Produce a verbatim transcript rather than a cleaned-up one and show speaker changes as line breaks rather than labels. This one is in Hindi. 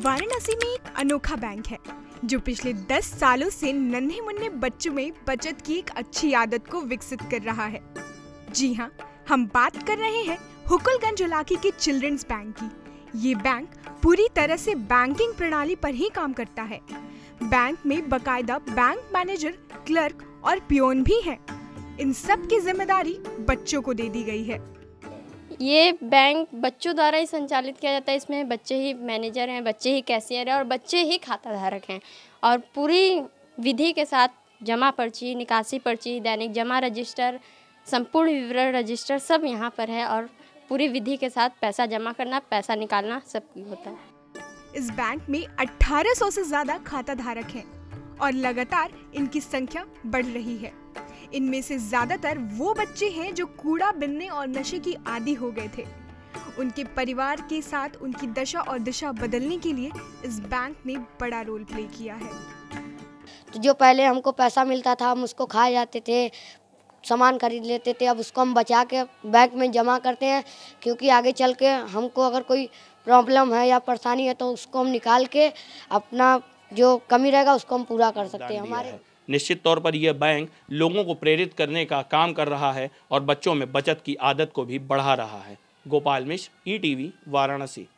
वाराणसी में एक अनोखा बैंक है जो पिछले दस सालों से नन्हे मुन्ने बच्चों में बचत की एक अच्छी आदत को विकसित कर रहा है। जी हाँ, हम बात कर रहे हैं हुकुलगंज इलाके के चिल्ड्रंस बैंक की। ये बैंक पूरी तरह से बैंकिंग प्रणाली पर ही काम करता है। बैंक में बकायदा बैंक मैनेजर, क्लर्क और पियोन भी हैं। इन सब की जिम्मेदारी बच्चों को दे दी गई है।
ये बैंक बच्चों द्वारा ही संचालित किया जाता है। इसमें बच्चे ही मैनेजर हैं, बच्चे ही कैशियर हैं और बच्चे ही खाता धारक हैं। और पूरी विधि के साथ जमा पर्ची, निकासी पर्ची, दैनिक जमा रजिस्टर, संपूर्ण विवरण रजिस्टर सब यहाँ पर है और पूरी विधि के साथ पैसा जमा करना, पैसा निकालना सब होता है।
इस बैंक में अठारह सौ से ज्यादा खाता धारक हैं और लगातार इनकी संख्या बढ़ रही है। इनमें से ज्यादातर वो बच्चे हैं जो कूड़ा बिनने और नशे की आदी हो गए थे। उनके परिवार के साथ उनकी दशा और दिशा बदलने के लिए इस बैंक ने बड़ा रोल प्ले किया है।
तो जो पहले हमको पैसा मिलता था हम उसको खा जाते थे, सामान खरीद लेते थे, अब उसको हम बचा के बैंक में जमा करते हैं, क्योंकि आगे चल के हमको अगर कोई प्रॉब्लम है या परेशानी है तो उसको हम निकाल के अपना जो कमी रहेगा उसको हम पूरा कर सकते हैं। हमारे
निश्चित तौर पर यह बैंक लोगों को प्रेरित करने का काम कर रहा है और बच्चों में बचत की आदत को भी बढ़ा रहा है। Gopal Mishra, E TV, Varanasi.